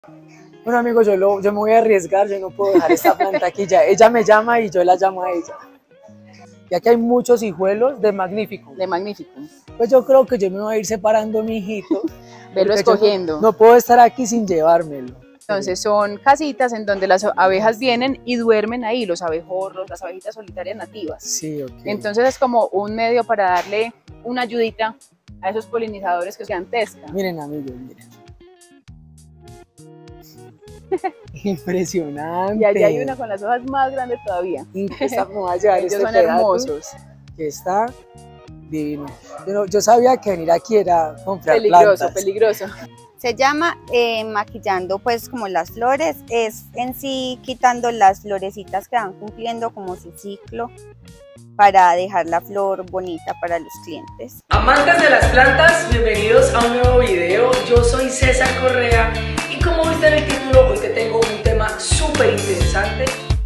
Bueno amigos, yo me voy a arriesgar, yo no puedo dejar esta planta aquí ya. Ella me llama y yo la llamo a ella. Y aquí hay muchos hijuelos de Magnificum. De Magnificum. Pues yo creo que yo me voy a ir separando, mi hijito. Velo escogiendo. No puedo estar aquí sin llevármelo. Entonces son casitas en donde las abejas vienen y duermen ahí, los abejorros, las abejitas solitarias nativas. Sí, ok. Entonces es como un medio para darle una ayudita a esos polinizadores que sean tesca. Miren amigos, miren. Impresionante. Y allá hay una con las hojas más grandes todavía. Ellos son hermosos. Que está divino. Yo sabía que venir aquí era comprar peligroso, plantas. Peligroso. Se llama maquillando pues como las flores, es en sí quitando las florecitas que van cumpliendo como su ciclo para dejar la flor bonita para los clientes. Amantes de las plantas, bienvenidos a un nuevo video. Yo soy César Correa y como viste en el título, hoy te tengo un tema súper interesante.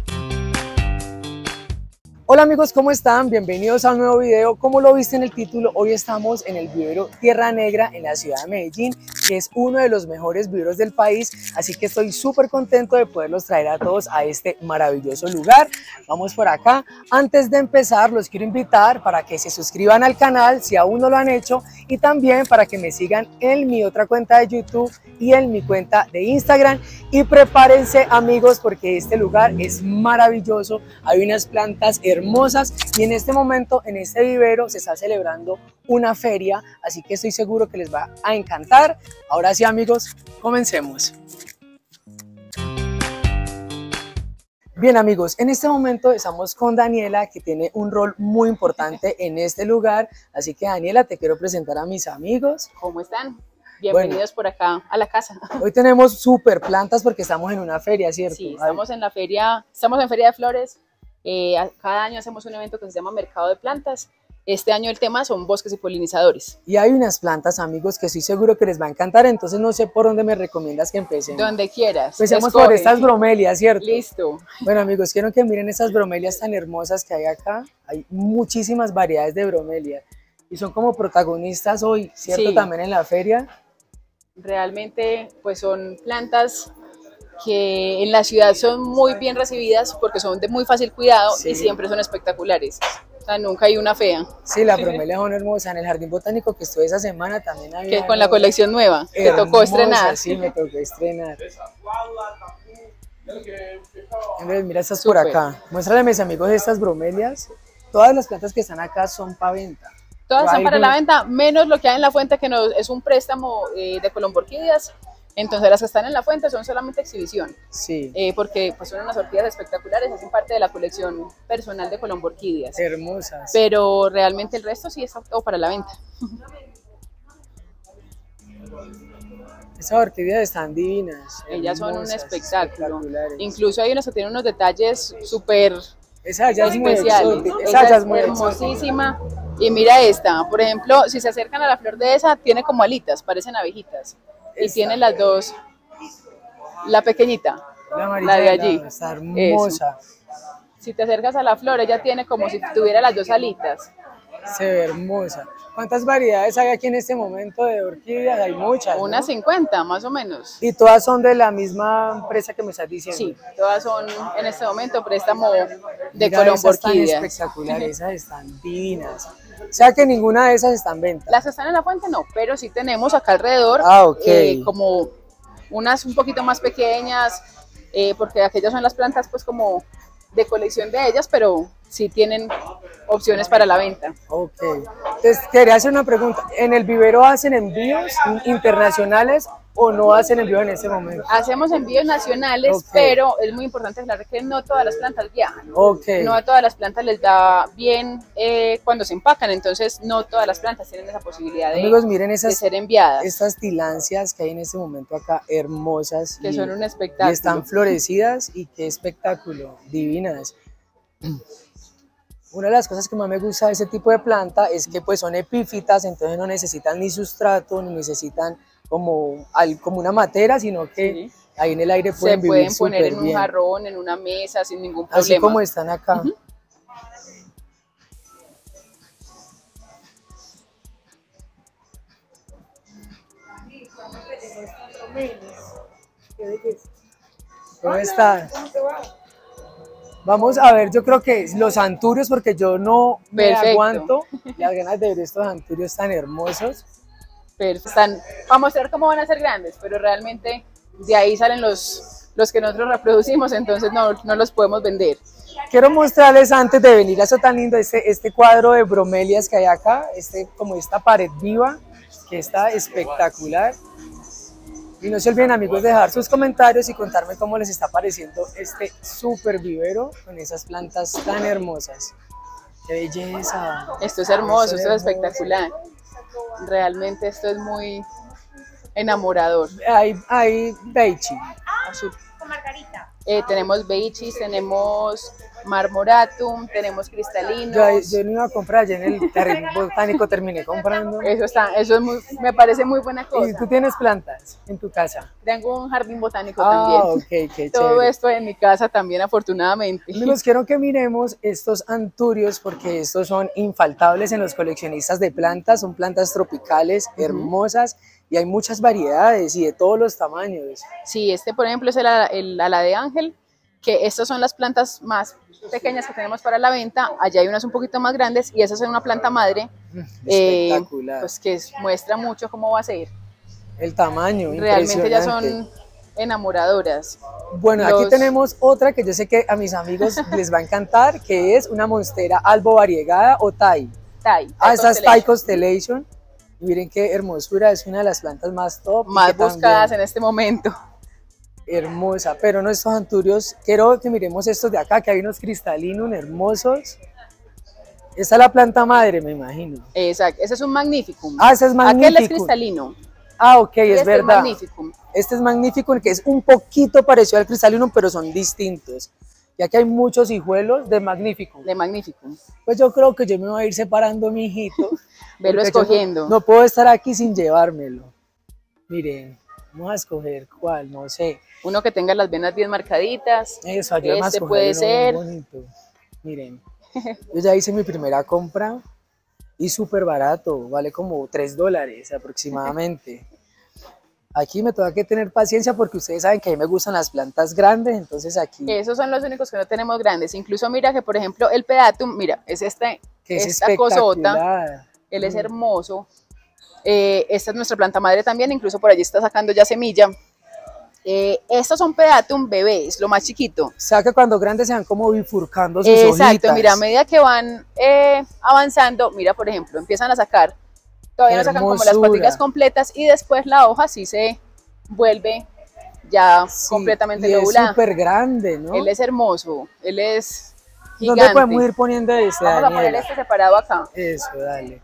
Hola amigos, ¿cómo están? Bienvenidos a un nuevo video. Como lo viste en el título, hoy estamos en el vivero Tierra Negra en la ciudad de Medellín, que es uno de los mejores viveros del país, así que estoy súper contento de poderlos traer a todos a este maravilloso lugar. Vamos por acá. Antes de empezar, los quiero invitar para que se suscriban al canal si aún no lo han hecho y también para que me sigan en mi otra cuenta de YouTube y en mi cuenta de Instagram. Y prepárense amigos porque este lugar es maravilloso, hay unas plantas hermosas y en este momento en este vivero se está celebrando una feria, así que estoy seguro que les va a encantar. Ahora sí amigos, comencemos. Bien amigos, en este momento estamos con Daniela, que tiene un rol muy importante en este lugar, así que Daniela, te quiero presentar a mis amigos. ¿Cómo están? Bienvenidos por acá a la casa. Hoy tenemos súper plantas porque estamos en una feria, ¿cierto? Sí, estamos en Feria de Flores. Cada año hacemos un evento que se llama Mercado de Plantas. Este año el tema son bosques y polinizadores. Y hay unas plantas, amigos, que estoy seguro que les va a encantar, entonces no sé por dónde me recomiendas que empecemos. Donde quieras. Empecemos por estas bromelias, ¿cierto? Listo. Bueno, amigos, quiero que miren estas bromelias tan hermosas que hay acá. Hay muchísimas variedades de bromelias y son como protagonistas hoy, ¿cierto? Sí. También en la feria. Realmente, pues son plantas que en la ciudad son muy bien recibidas porque son de muy fácil cuidado, sí. Y siempre son espectaculares. O sea, nunca hay una fea. Sí, las bromelias son hermosas. En el jardín botánico que estuve esa semana también había. Que con la colección nueva, que tocó estrenar. Sí, me tocó estrenar. Mira estas por acá. Muéstrale a mis amigos estas bromelias. Todas las plantas que están acá son para venta. Todas están para la venta, menos lo que hay en la fuente, que es un préstamo de colomborquídeas. Entonces las que están en la fuente son solamente exhibición, sí. Porque pues son unas orquídeas espectaculares, hacen parte de la colección personal de colomborquídeas. Hermosas. Pero realmente el resto sí está todo para la venta. Esas orquídeas están divinas. Ellas son un espectáculo. Incluso hay unas que tienen unos detalles súper especiales. Esa es hermosísima. Y mira esta, por ejemplo, si se acercan a la flor de esa, tiene como alitas, parecen abejitas. Y tiene las dos, la pequeñita, la de allí. Está hermosa. Eso. Si te acercas a la flor, ella tiene como si tuviera las dos alitas. Se ve hermosa. ¿Cuántas variedades hay aquí en este momento de orquídeas? Hay muchas, Unas 50 más o menos. ¿Y todas son de la misma empresa que me estás diciendo? Sí, todas son en este momento préstamo de colomborquídeas. Espectaculares, esas están divinas. O sea que ninguna de esas está en venta. Las que están en la fuente no, pero sí tenemos acá alrededor como unas un poquito más pequeñas, porque aquellas son las plantas pues como de colección de ellas, pero sí tienen opciones para la venta. Ok. Entonces, quería hacer una pregunta. ¿En el vivero hacen envíos internacionales o no hacen envíos en este momento? Hacemos envíos nacionales, pero es muy importante aclarar que no todas las plantas viajan. No a todas las plantas les da bien cuando se empacan, entonces no todas las plantas tienen esa posibilidad de, amigos, miren de ser enviadas. Estas tilancias que hay en este momento acá, hermosas. Que son un espectáculo. Y están florecidas y qué espectáculo, divinas. Una de las cosas que más me gusta de ese tipo de planta es que pues son epífitas, entonces no necesitan ni sustrato, ni necesitan como una matera, sino que ahí en el aire pueden vivir se pueden poner en un jarrón, en una mesa, sin ningún problema. Así como están acá. ¿Cómo está? Vamos a ver, yo creo que los anturios, porque yo no me aguanto las ganas de ver estos anturios tan hermosos. Pero están, vamos a mostrar cómo van a ser grandes, pero realmente de ahí salen los que nosotros reproducimos, entonces no los podemos vender. Quiero mostrarles antes de venir a eso tan lindo, este cuadro de bromelias que hay acá, como esta pared viva, que está espectacular. Y no se olviden, amigos, de dejar sus comentarios y contarme cómo les está pareciendo este súper vivero con esas plantas tan hermosas. ¡Qué belleza! Esto es hermoso, esto es espectacular. Realmente esto es muy enamorador. Hay beichi. Azul. Con margarita. Tenemos beichis, tenemos marmoratum, tenemos cristalinos. Yo no iba a comprar, allá en el jardín botánico terminé comprando. Eso es me parece muy buena cosa. ¿Y tú tienes plantas en tu casa? Tengo un jardín botánico también. Ok, qué Todo chévere. esto en mi casa también, afortunadamente. Amigos, quiero que miremos estos anturios porque estos son infaltables en los coleccionistas de plantas, son plantas tropicales, hermosas, y hay muchas variedades y de todos los tamaños. Sí, este por ejemplo es el ala de ángel, que estas son las plantas más pequeñas que tenemos para la venta. Allá hay unas un poquito más grandes y esa es una planta madre. Espectacular. Pues que muestra mucho cómo va a ser. El tamaño, realmente ya son enamoradoras. Bueno, aquí tenemos otra que yo sé que a mis amigos les va a encantar, que es una monstera albo variegada o Thai. Esta es Thai Constellation. Y miren qué hermosura, es una de las plantas más top. Más buscadas en este momento. Hermosa, pero no estos anturios, quiero que miremos estos de acá, que hay unos cristalinos hermosos. Esta es la planta madre, me imagino. Exacto, ese es un magnificum. Ese es magnificum. Aquel es cristalino. Ok, es verdad. Es magnificum. Este es magnificum, que es un poquito parecido al cristalino, pero son distintos. Ya que hay muchos hijuelos de magnificum. De magnificum. Pues yo creo que yo me voy a ir separando, mi hijito. Velo escogiendo. No puedo estar aquí sin llevármelo. Miren, vamos a escoger cuál, no sé. Uno que tenga las venas bien marcaditas. Eso, ayúdame a escoger puede ser. Bonito. Miren, yo ya hice mi primera compra y súper barato, vale como $3 aproximadamente. Aquí me tengo que tener paciencia porque ustedes saben que a mí me gustan las plantas grandes, entonces aquí... Esos son los únicos que no tenemos grandes. Incluso mira que, por ejemplo, el pedatum, mira, es esta cosota. Él es hermoso. Esta es nuestra planta madre también, incluso por allí está sacando ya semilla. Estos son pedatum bebés, lo más chiquito. O sea que cuando grandes se van como bifurcando sus hojitas. Exacto, mira, a medida que van avanzando, mira, por ejemplo, empiezan a sacar, todavía no sacan como las paticas completas y después la hoja sí se vuelve ya completamente lobulada. Es súper grande, ¿no? Él es hermoso, él es gigante. ¿Dónde podemos ir poniendo este, Vamos a poner este separado acá. Eso, dale.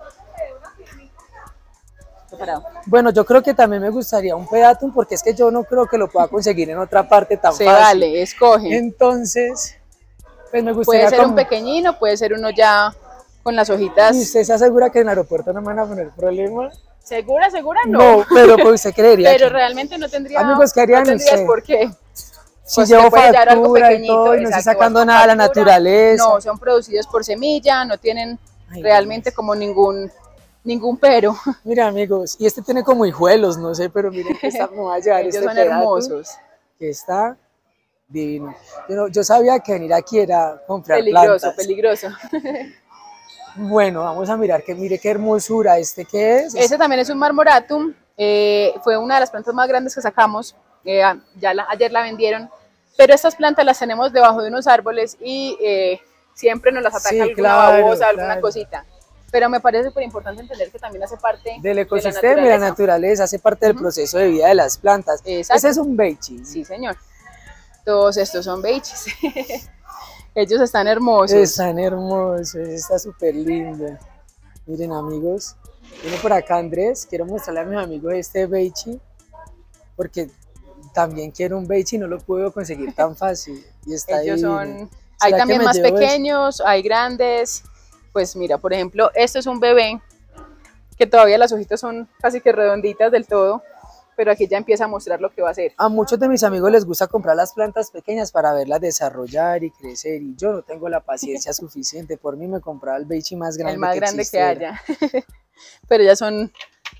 Separado. Bueno, yo creo que también me gustaría un pedatum porque es que yo no creo que lo pueda conseguir en otra parte tan fácil. Dale, escoge. Entonces, pues me gustaría puede ser un pequeñino, puede ser uno ya con las hojitas. ¿Y usted se asegura que en el aeropuerto no me van a poner problemas? ¿Segura no? No, pero pues usted creería. Pero realmente no tendría. Amigos, ¿qué harían tendrías por qué. Si pues llevo factura y todo y no estoy sacando nada de la naturaleza. No, son producidos por semilla, no tienen realmente como ningún pero. Mira, amigos, y este tiene como hijuelos, no sé, pero miren que está, me va a llevar ellos son hermosos. Que está divino. Yo sabía que venir aquí era comprar plantas. Peligroso. Bueno, vamos a mirar, mire qué hermosura. ¿Este qué es? Este también es un marmoratum, fue una de las plantas más grandes que sacamos, ayer la vendieron, pero estas plantas las tenemos debajo de unos árboles y siempre nos las ataca alguna babosa, alguna cosita. Pero me parece súper importante entender que también hace parte del ecosistema y la naturaleza, hace parte del proceso de vida de las plantas. Exacto. Ese es un beichi. Sí, señor. Todos estos son beichis. Ellos están hermosos. Están hermosos, está súper lindo. Miren, amigos, viene por acá Andrés, quiero mostrarle a mis amigos este beichi, porque también quiero un beichi y no lo puedo conseguir tan fácil. Y está ellos son, hay también más pequeños, hay grandes. Pues mira, por ejemplo, esto es un bebé que todavía las hojitas son casi que redonditas del todo, pero aquí ya empieza a mostrar lo que va a hacer. A muchos de mis amigos les gusta comprar las plantas pequeñas para verlas desarrollar y crecer, y yo no tengo la paciencia suficiente. Por mí me compraba el beichi más grande. El más grande que haya. Pero ya son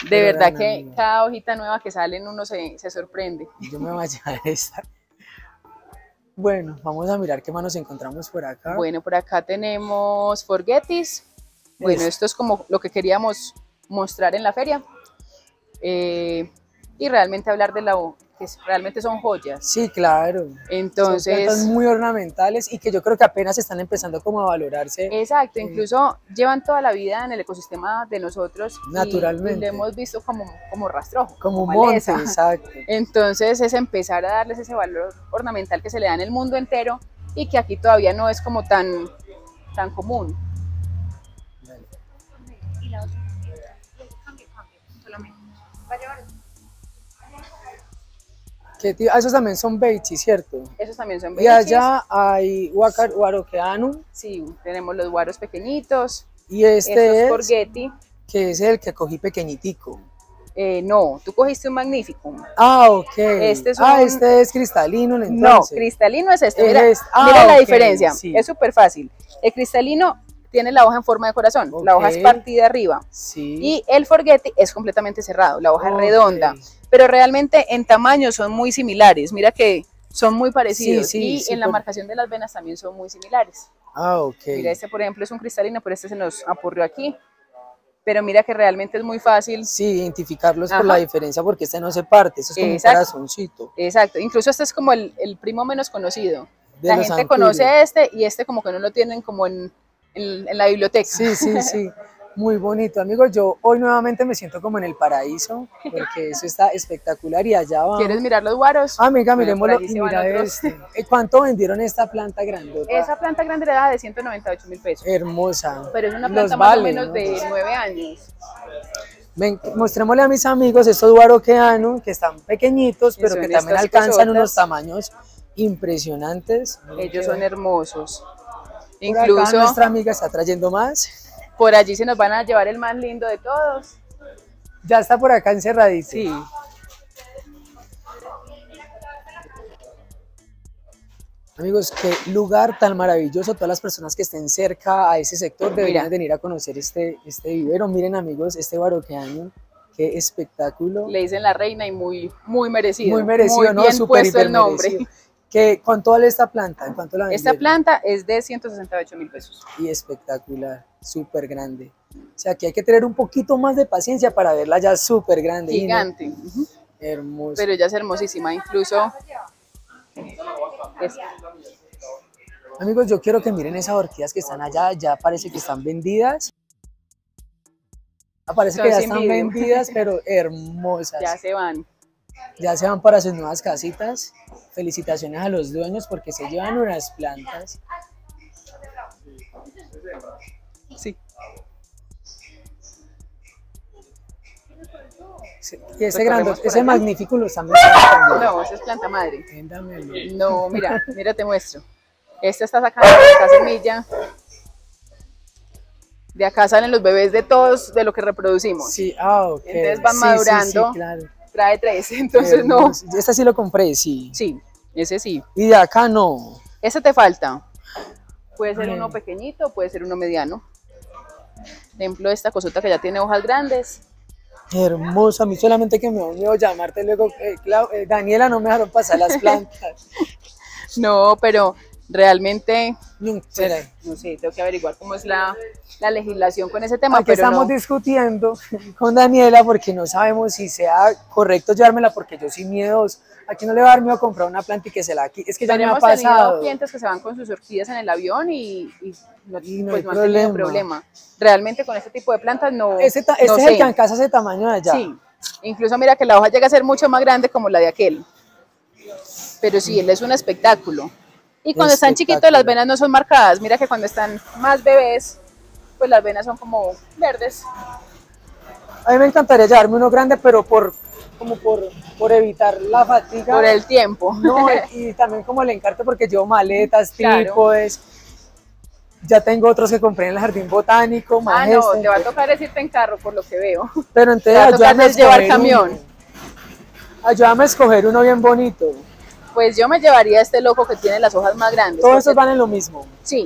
De verdad que cada hojita nueva que sale uno se sorprende. Yo me voy a llevar esta. Bueno, vamos a mirar qué más nos encontramos por acá. Bueno, por acá tenemos Forgetis. Bueno, esto es como lo que queríamos mostrar en la feria. Y realmente hablar de que realmente son joyas. Sí, claro. Entonces, son plantas muy ornamentales y que yo creo que apenas están empezando como a valorarse. Exacto, incluso llevan toda la vida en el ecosistema de nosotros. Naturalmente. Y lo hemos visto como rastrojo. Como un monte, exacto. Entonces es empezar a darles ese valor ornamental que se le da en el mundo entero y que aquí todavía no es como tan común. Y la otra, solamente. ¿Va a llevar? Esos también son Beichi, ¿cierto? Esos también son Beichi. Y allá hay Warokeanum. Sí, tenemos los guaros pequeñitos. Y este es Forgeti, que es el que cogí pequeñitico. No, tú cogiste un Magnificum. Ah, ok. Este es cristalino, entonces. No, cristalino es este. Mira, mira la diferencia. Sí. Es súper fácil. El cristalino tiene la hoja en forma de corazón. Okay. La hoja es partida arriba. Sí. Y el Forgeti es completamente cerrado. La hoja es redonda. Pero realmente en tamaño son muy similares. Mira que son muy parecidos. Y en la marcación de las venas también son muy similares. Ah, ok. Mira, este por ejemplo es un cristalino, pero este se nos apurrió aquí. Pero mira que realmente es muy fácil. Sí, identificarlos por la diferencia, porque este no se parte, este es como un corazoncito. Exacto, incluso este es como el primo menos conocido. La gente conoce este y este como que no lo tienen como en la biblioteca. Sí, sí, sí. Muy bonito, amigos. Yo hoy nuevamente me siento como en el paraíso, porque eso está espectacular y allá vamos. ¿Quieres mirar los guaros? Amiga, miremoslo y mira este. ¿Cuánto vendieron esta planta grandota? Esa planta grande le da de 198.000 pesos. Hermosa. Pero es una planta más o menos de 9 años. Mostrémosle a mis amigos estos Warokeanum que están pequeñitos, pero que también alcanzan unos tamaños impresionantes. Ellos son hermosos. Por incluso acá nuestra amiga está trayendo más. Por allí se nos van a llevar el más lindo de todos. Ya está por acá encerradito. Sí. Amigos, qué lugar tan maravilloso. Todas las personas que estén cerca a ese sector deberían venir a conocer este vivero. Miren, amigos, este Warokeanum, qué espectáculo. Le dicen la reina y muy merecido. Muy merecido, muy ¿no? Bien Súper puesto el nombre. Merecido. ¿Cuánto vale esta planta? ¿Cuánto la esta planta es de 168.000 pesos. Y espectacular, súper grande. O sea, que hay que tener un poquito más de paciencia para verla ya súper grande. Gigante. ¿No? Hermoso. Pero ya es hermosísima, incluso. Amigos, yo quiero que miren esas orquídeas que están allá, ya parece que están vendidas. Parece que ya están vendidas, pero hermosas. Ya se van. Ya se van para sus nuevas casitas. Felicitaciones a los dueños porque se llevan unas plantas. Sí. Y ese grande, ese magnífico lo están mostrando. No, esa es planta madre. Véndamelo. No, mira, te muestro. Esta está sacando esta semilla. De acá salen los bebés de todos, de lo que reproducimos. Sí, ok. Entonces van madurando. Sí, claro. Trae 3, entonces no. Esta sí lo compré, sí. Sí, ese sí. Y de acá no. Ese te falta. Puede ser uno pequeñito, puede ser uno mediano. Ejemplo, esta cosota que ya tiene hojas grandes. Hermosa, a mí solamente que me da miedo llamarte luego, Daniela, no me dejaron pasar las plantas. No, pero realmente, no sé, tengo que averiguar cómo es la legislación con ese tema. Aquí pero estamos discutiendo con Daniela porque no sabemos si sea correcto llevármela, porque yo soy miedoso. Aquí no le va a dar miedo comprar una planta y que se la quite. Es que ya me ha pasado. Hemos tenido clientes que se van con sus orquídeas en el avión y no han tenido problema. Realmente con este tipo de plantas no. Este es el que alcanza ese tamaño de allá. Sí, incluso mira que la hoja llega a ser mucho más grande como la de aquel. Pero sí, él es un espectáculo. Y cuando están chiquitos las venas no son marcadas. Mira que cuando están más bebés, pues las venas son como verdes. A mí me encantaría llevarme uno grande, pero por evitar la fatiga. Por el tiempo. No, y también como el encarte, porque llevo maletas, trípodes. Ya tengo otros que compré en el jardín botánico. No, te va a tocar irte en carro por lo que veo. Pero entonces ayúdame a llevar camión. Ayúdame a escoger uno bien bonito. Pues yo me llevaría este loco que tiene las hojas más grandes. Todos esos van en lo mismo. Sí,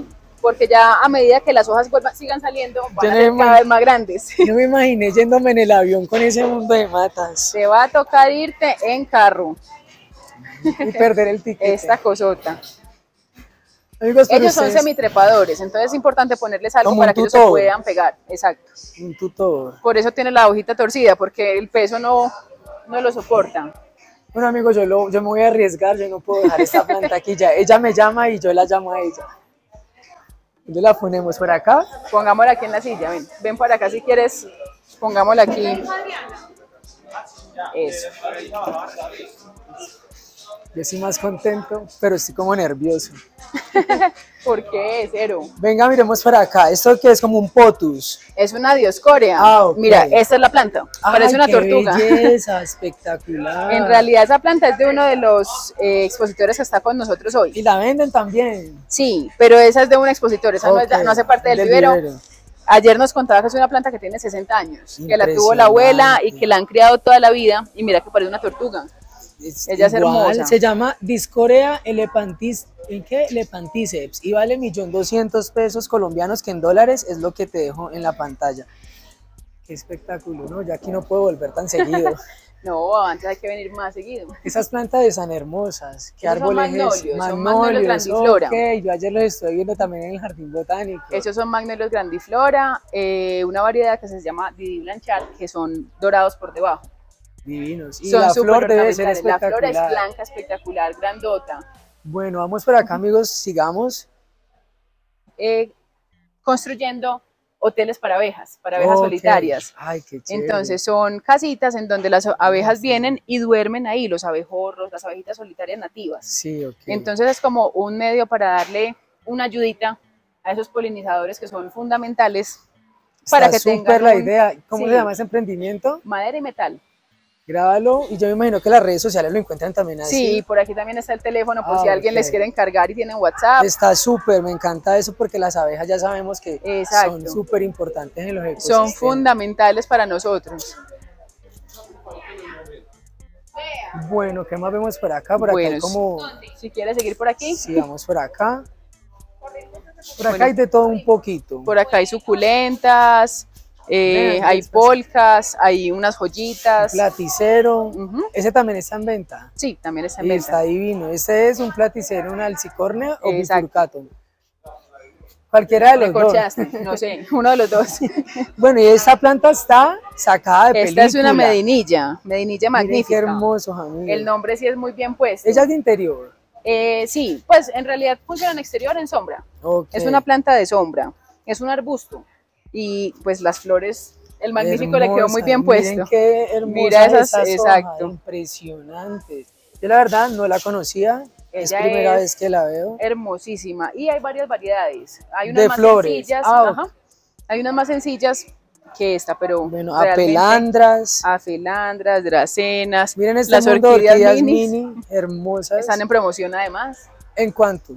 porque ya a medida que las hojas sigan saliendo, van a ser cada vez más grandes. Yo me imaginé yéndome en el avión con ese mundo de matas. Te va a tocar irte en carro. Y perder el ticket. Esta cosota. Amigos, ellos son semitrepadores, entonces es importante ponerles algo para que ellos se puedan pegar. Exacto. Un tutor. Por eso tiene la hojita torcida, porque el peso no lo soporta. Bueno, amigos, yo me voy a arriesgar, yo no puedo dejar esta planta aquí ya. Ella me llama y yo la llamo a ella. ¿Dónde la ponemos? ¿Por acá? Pongámosla aquí en la silla, ven para acá si quieres, pongámosla aquí. Eso. Yo estoy más contento, pero estoy como nervioso. ¿Por qué? Cero. Venga, miremos para acá. ¿Esto qué es? Como un potus. Es una dioscorea. Okay. Mira, esta es la planta. Parece una tortuga. ¡Qué belleza! Espectacular. En realidad esa planta es de uno de los expositores que está con nosotros hoy. ¿Y la venden también? Sí, pero esa es de un expositor. Esa no hace parte del vivero. Ayer nos contaba que es una planta que tiene 60 años. Que la tuvo la abuela y que la han criado toda la vida. Y mira que parece una tortuga. Ella es hermosa. Se llama Discorea elepanticeps y vale 1.200.000 pesos colombianos, que en dólares es lo que te dejo en la pantalla. Qué espectáculo, ¿no? Ya aquí no puedo volver tan seguido. No, antes hay que venir más seguido. Esas plantas están hermosas. ¿Qué árboles es? Son magnolios grandiflora. Okay, yo ayer los estoy viendo también en el jardín botánico. Esos son magnolios grandiflora, una variedad que se llama Didi Blanchard, que son dorados por debajo. Divinos. Y son la flor debe ser espectacular. La flor es blanca, espectacular, grandota. Bueno, vamos por acá, amigos, sigamos. Construyendo hoteles para abejas solitarias. Ay, qué chévere. Entonces son casitas en donde las abejas vienen y duermen ahí, los abejorros, las abejitas solitarias nativas. Sí, ok. Entonces es como un medio para darle una ayudita a esos polinizadores que son fundamentales para que tengan la idea. ¿Cómo se llama ese emprendimiento? Madera y metal. Grábalo, y yo me imagino que las redes sociales lo encuentran también así. Sí, por aquí también está el teléfono, por si alguien les quiere encargar y tienen WhatsApp. Está súper, me encanta eso, porque las abejas ya sabemos que son súper importantes en los ecosistemas. Son fundamentales para nosotros. Bueno, ¿qué más vemos por acá? Por acá hay como... Si quieres seguir por aquí. Sí, vamos por acá. Por acá hay de todo un poquito. Por acá hay suculentas. Hay polcas, hay unas joyitas. Un platicero. ¿Ese también está en venta? Sí, también está en venta. Está divino. ¿Ese es un platicero, una alcicornia o bifurcato? Cualquiera de los dos. No sé, uno de los dos. Bueno, y esta planta está sacada de película. Esta es una medinilla magnífica. Miren qué hermoso, amigos. El nombre sí es muy bien puesto. ¿Ella es de interior? Sí, pues en realidad funciona en exterior, en sombra. Okay. Es una planta de sombra, es un arbusto. Y pues las flores, el magnífico le quedó muy bien puesto. Miren qué hermosa. Mira esas, exacto. Impresionante. Yo la verdad no la conocía, es primera vez que la veo. Hermosísima, y hay varias variedades. Hay unas más flores. Sencillas, hay unas más sencillas que esta, pero bueno, apelandras, dracenas. Miren estas orquídeas mini, hermosas. Están en promoción además. ¿En cuánto?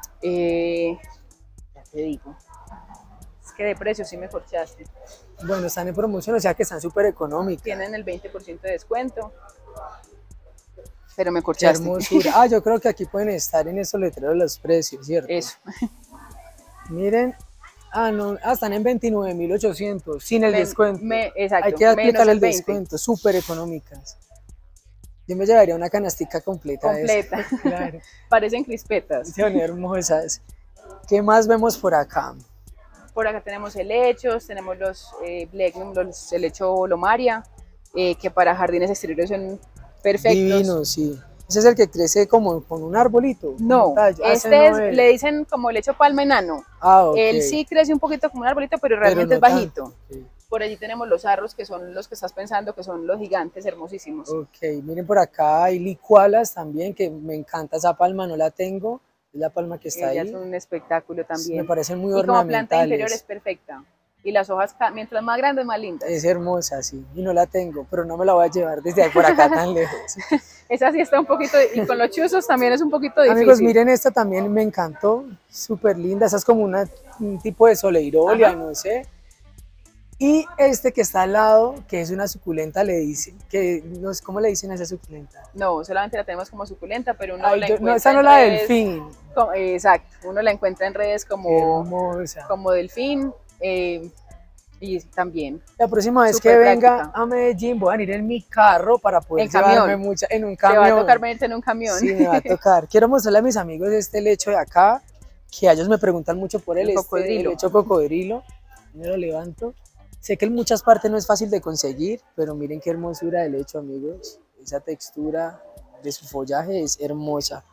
Ya te digo. Que de precio sí me corchaste. Bueno, están en promoción, o sea que están súper económicas. Tienen el 20% de descuento. Pero me corchaste. Qué hermosura. Yo creo que aquí pueden estar en esos letreros los precios, ¿cierto? Eso. Miren. No, están en 29.800 sin el descuento. Exacto. Hay que aplicar el descuento, súper económicas. Yo me llevaría una canastica completa. Completa. Claro. Parecen crispetas. Son hermosas. ¿Qué más vemos por acá? Por acá tenemos helechos, tenemos los Blechnum, los helecho lomaria, que para jardines exteriores son perfectos. Divinos, sí. ¿Ese es el que crece como con un arbolito? No, le dicen como helecho palma enano. Okay. Él sí crece un poquito como un arbolito, pero realmente es bajito. Okay. Por allí tenemos los arros, que son los que estás pensando, que son los gigantes hermosísimos. Ok, miren por acá hay licualas también, que me encanta esa palma, no la tengo. Es la palma que está ahí. Es un espectáculo también. Me parecen muy ornamentales. Y como planta interior es perfecta. Y las hojas, mientras más grandes, más lindas. Es hermosa, sí. Y no la tengo, pero no me la voy a llevar desde ahí por acá tan lejos. Esa sí está un poquito, y con los chuzos también es un poquito difícil. Amigos, miren esta también, me encantó. Súper linda. Esa es como un tipo de soleirolia, no sé. Y este que está al lado, que es una suculenta, le dicen, que no sé cómo le dicen a esa suculenta. No, solamente la tenemos como suculenta, pero uno la encuentra. No, esa no es la delfín. Exacto, uno la encuentra en redes como delfín, y también. La próxima vez que venga a Medellín voy a ir en mi carro para poder llevarme en un camión. Te va a tocar venirte en un camión. Sí, me va a tocar. Quiero mostrarle a mis amigos este lecho de acá, que ellos me preguntan mucho por el lecho cocodrilo. Me lo levanto. Sé que en muchas partes no es fácil de conseguir, pero miren qué hermosura de lecho, amigos. Esa textura de su follaje es hermosa.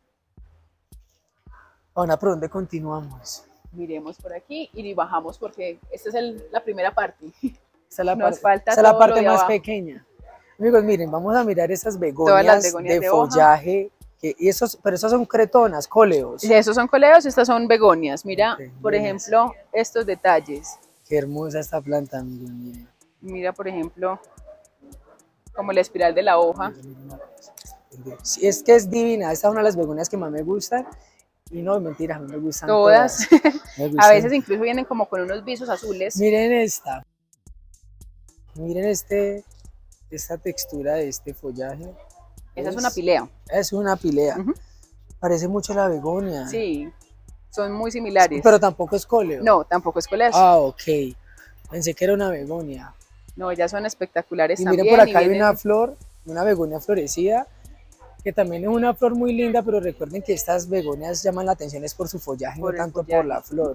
Ahora, ¿por dónde continuamos? Miremos por aquí y bajamos porque esta es la primera parte. Esta es la parte más pequeña. Amigos, miren, vamos a mirar esas begonias de follaje. Pero esas son cretonas, coleos. Sí, esos son coleos y estas son begonias. Mira, por ejemplo, estos detalles. Qué hermosa esta planta, amigos, miren. Mira, por ejemplo, como la espiral de la hoja. Sí, es que es divina. Esta es una de las begonias que más me gustan. Y no, mentira, a mí me gustan todas. A veces incluso vienen como con unos visos azules. Miren esta. Miren esta textura de este follaje. Esa es una pilea. Es una pilea. Parece mucho la begonia. Sí, son muy similares. Pero tampoco es coleo. No, tampoco es coleo. Ah, ok. Pensé que era una begonia. No, ellas son espectaculares también. Y miren, por acá hay una flor, una begonia florecida, que también es una flor muy linda, pero recuerden que estas begonias llaman la atención es por su follaje, no tanto por la flor.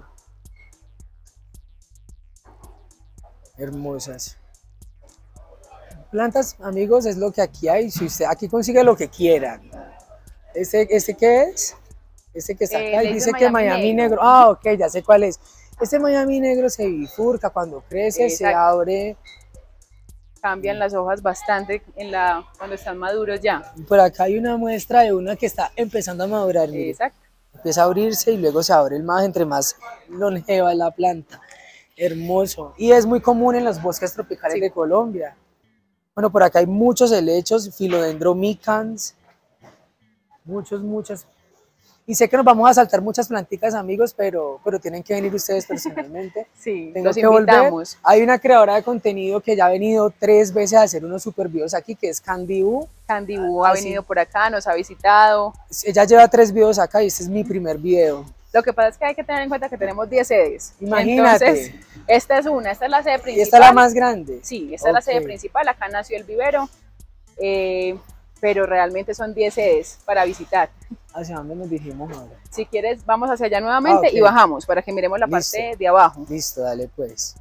Hermosas. Plantas, amigos, es lo que aquí hay. Si usted aquí consigue lo que quieran. ¿Este qué es? Este que está acá y dice que Miami negro. Ah, ok, ya sé cuál es. Este Miami negro se bifurca cuando crece, se abre. Cambian las hojas bastante cuando están maduros ya. Por acá hay una muestra de una que está empezando a madurar. Mire. Exacto. Empieza a abrirse y luego se abre entre más longeva la planta. Hermoso. Y es muy común en los bosques tropicales de Colombia. Bueno, por acá hay muchos helechos, Philodendron-micans, muchos. Y sé que nos vamos a saltar muchas plantitas, amigos, pero tienen que venir ustedes personalmente. Sí, los invitamos. Hay una creadora de contenido que ya ha venido 3 veces a hacer unos super videos aquí, que es Candy U. Candy U ha venido por acá, nos ha visitado. Ella lleva 3 videos acá y este es mi primer video. Lo que pasa es que hay que tener en cuenta que tenemos 10 sedes. Imagínate. Entonces, esta es la sede principal. ¿Y esta es la más grande? Sí, esta es la sede principal, acá nació el vivero, pero realmente son 10 sedes para visitar. ¿Hacia dónde nos dirigimos ahora? Si quieres, vamos hacia allá nuevamente y bajamos para que miremos la parte de abajo. Listo, dale pues.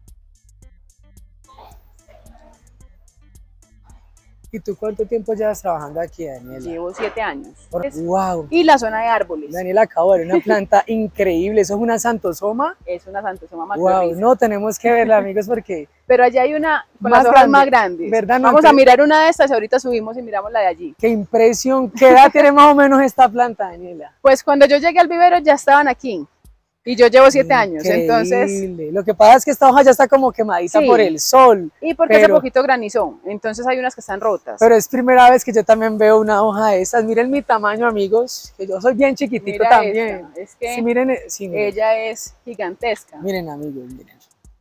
¿Y tú cuánto tiempo llevas trabajando aquí, Daniela? Llevo 7 años. ¡Wow! Y la zona de árboles. Daniela acabo de ver una planta increíble. ¿Eso es una Santosoma? Es una Santosoma más ¡Wow! No, tenemos que verla, amigos, porque... Pero allá hay una con las hojas más grandes. ¿Verdad? Vamos a mirar una de estas y ahorita subimos y miramos la de allí. ¡Qué impresión! ¿Qué edad tiene más o menos esta planta, Daniela? Pues cuando yo llegué al vivero ya estaban aquí. Y yo llevo 7 años, entonces... Lo que pasa es que esta hoja ya está como quemadita por el sol. Y porque hace poquito granizó, entonces hay unas que están rotas. Pero es primera vez que yo también veo una hoja de esas. Miren mi tamaño, amigos, que yo soy bien chiquitito. Mira también. Es que sí, miren, ella es gigantesca. Miren, amigos, miren.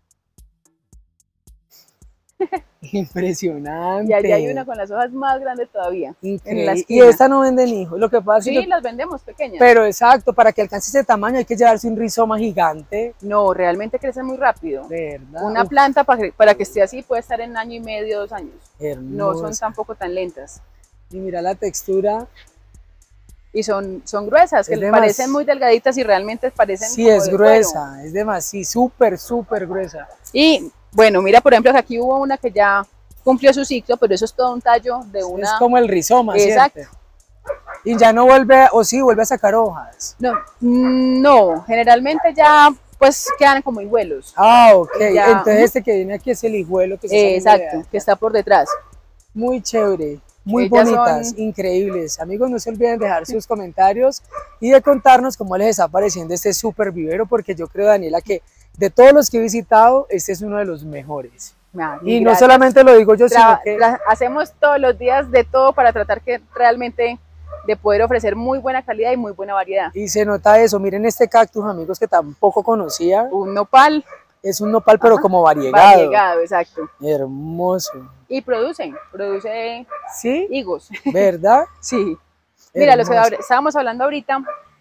Impresionante. Y allá hay una con las hojas más grandes todavía. Increíble. Y esta no venden hijos. Lo que pasa es que las vendemos pequeñas. Pero exacto, para que alcance ese tamaño hay que llevarse un rizoma gigante. No, realmente crece muy rápido. ¿Verdad? Una planta para que esté así puede estar en 1 año y medio, 2 años. Hermosa. No son tampoco tan lentas. Y mira la textura. Y son gruesas, que parecen muy delgaditas y realmente parecen sí, como es gruesa, cuero. Es demasiado, súper gruesa. Y bueno, mira, por ejemplo, que aquí hubo una que ya cumplió su ciclo, pero eso es todo un tallo de una... Es como el rizoma, exacto. ¿cierto? Y ya no vuelve, o sí, vuelve a sacar hojas. No, generalmente ya pues quedan como hijuelos. Ah, ok, ya, entonces este que viene aquí es el hijuelo que se exacto, que está por detrás. Muy chévere. Muy bonitas, increíbles. Amigos, no se olviden de dejar sus comentarios y de contarnos cómo les está pareciendo este súper vivero, porque yo creo, Daniela, que de todos los que he visitado, este es uno de los mejores. Y no solamente lo digo yo, sino que... Hacemos todos los días de todo para tratar que realmente de poder ofrecer muy buena calidad y muy buena variedad. Y se nota eso. Miren este cactus, amigos, que tampoco conocía. Un nopal. Es un nopal, pero como variegado. Variegado, exacto. Hermoso. Y produce ¿sí? higos. ¿Verdad? Sí. Mira, los que estábamos hablando ahorita,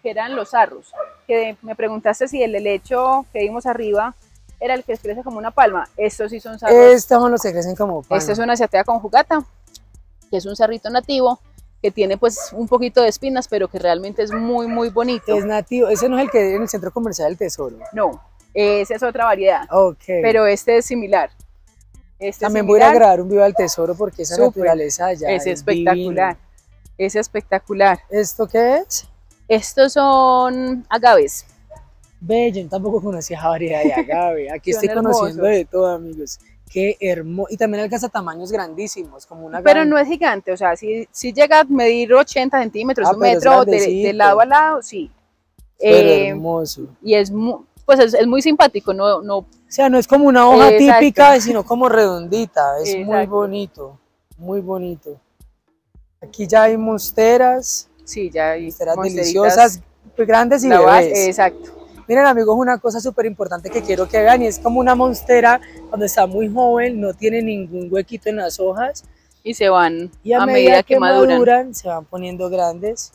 que eran los sarros, que me preguntaste si el helecho que vimos arriba era el que crece como una palma. Estos sí son sarros. Estos son los que crecen como palma. Esta es una Cyathea conjugata, que es un sarrito nativo, que tiene pues un poquito de espinas, pero que realmente es muy, muy bonito. Es nativo, ese no es el que hay en el Centro Comercial del Tesoro. No, esa es otra variedad, okay. Pero este es similar. También voy a ir a grabar un video al Tesoro porque esa naturaleza allá es espectacular. Divino. Es espectacular. ¿Esto qué es? Estos son agaves. Ve, yo tampoco conocía esa variedad de agave. Aquí estoy conociendo de todo, amigos. Qué hermoso. Y también alcanza tamaños grandísimos, como una Pero no es gigante, o sea, si llega a medir 80 centímetros, un metro de lado a lado, sí. Hermoso. Y es muy, pues es muy simpático, no. O sea, no es como una hoja típica, sino como redondita. Es muy bonito, muy bonito. Aquí ya hay monsteras. Sí, ya hay monsteras deliciosas, grandes y bebés. Exacto. Miren, amigos, una cosa súper importante que quiero que vean, y es como una monstera cuando está muy joven, no tiene ningún huequito en las hojas. Y se van, y a medida que maduran, se van poniendo grandes.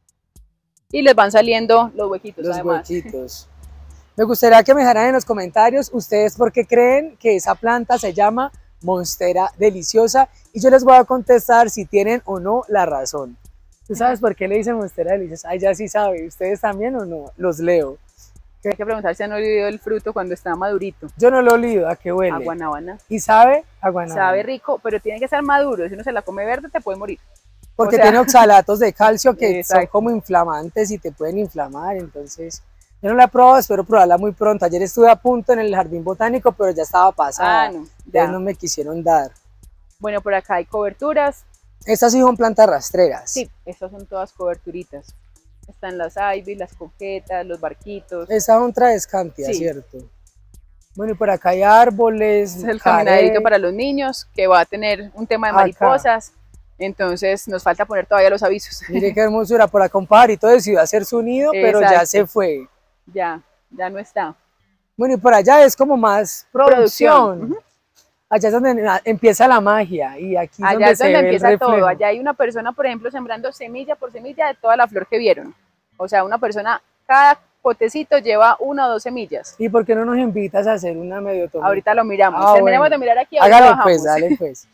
Y les van saliendo los huequitos, además. Huequitos. Me gustaría que me dejaran en los comentarios ustedes por qué creen que esa planta se llama monstera deliciosa, y yo les voy a contestar si tienen o no la razón. ¿Tú sabes por qué le dicen monstera deliciosa? Ay, ya sí sabe. ¿Ustedes también o no? Los leo. Hay que preguntar si han olido el fruto cuando está madurito. Yo no lo he olido, ¿a qué huele? A guanábana. ¿Y sabe? A guanábana. Sabe rico, pero tiene que ser maduro. Si uno se la come verde, te puede morir. Porque tiene oxalatos de calcio que son como inflamantes y te pueden inflamar. Entonces, yo no la he probado, espero probarla muy pronto. Ayer estuve a punto en el jardín botánico, pero ya estaba pasada. No, ya no me quisieron dar. Bueno, por acá hay coberturas. Estas sí son plantas rastreras. Sí, estas son todas coberturitas. Están las ivy, las coquetas, los barquitos. Esa es otra escantia, ¿cierto? Bueno, y por acá hay árboles. Este es el caminadito para los niños, que va a tener un tema de mariposas. Entonces nos falta poner todavía los avisos. Mire qué hermosura, por acá un pajarito decidió hacer su nido, pero ya se fue. Ya no está. Bueno, y por allá es como más producción. Allá es donde empieza la magia, y aquí allá es donde empieza todo. Allá hay una persona, por ejemplo, sembrando semilla por semilla de toda la flor que vieron. O sea, una persona, cada potecito lleva 1 o 2 semillas. ¿Y por qué no nos invitas a hacer una medio tomita? Ahorita lo miramos. Terminemos de mirar aquí. Hágale pues, dale pues.